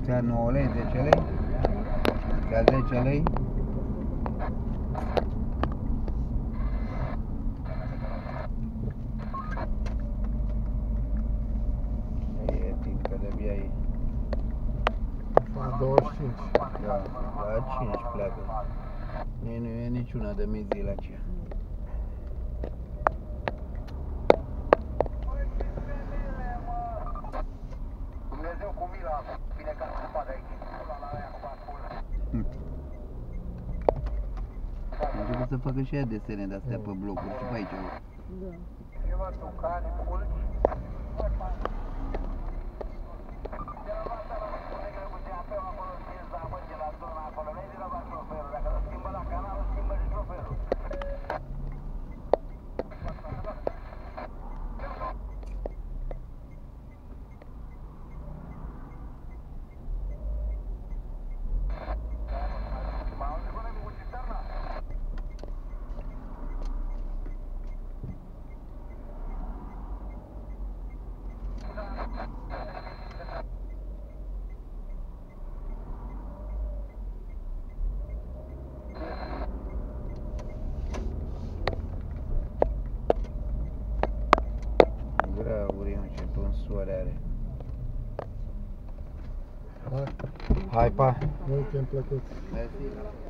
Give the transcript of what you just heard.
Ți-a 9 lei, 10 lei? Ți-a 10 lei? E timp că de-abia e. La 25. Da, la 5 pleacă. Nu e niciuna de mizii la aceea. Dumnezeu cu mila, bine că se poate aici. Începe să facă și ea desene de-astea pe blocuri și pe aici. Da. Ceva tucani, culci. Gura uriu ce pânsoare are. Hai, Hai, pa! mult timp plăcut. Mersi.